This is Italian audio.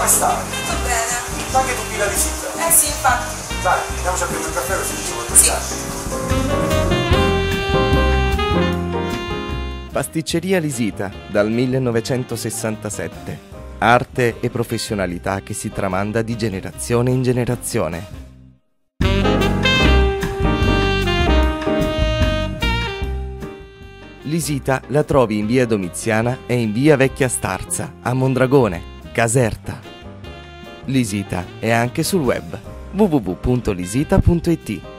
come stai? Tutto bene. Ma anche tu qui la visita? Sì, infatti. Dai, andiamoci a prendere un caffè così ci vuoi Sì. Pasticceria Lisita, dal 1967. Arte e professionalità che si tramanda di generazione in generazione. Lisita la trovi in via Domiziana e in via Vecchia Starza, a Mondragone, Caserta. Lisita è anche sul web www.lisita.it.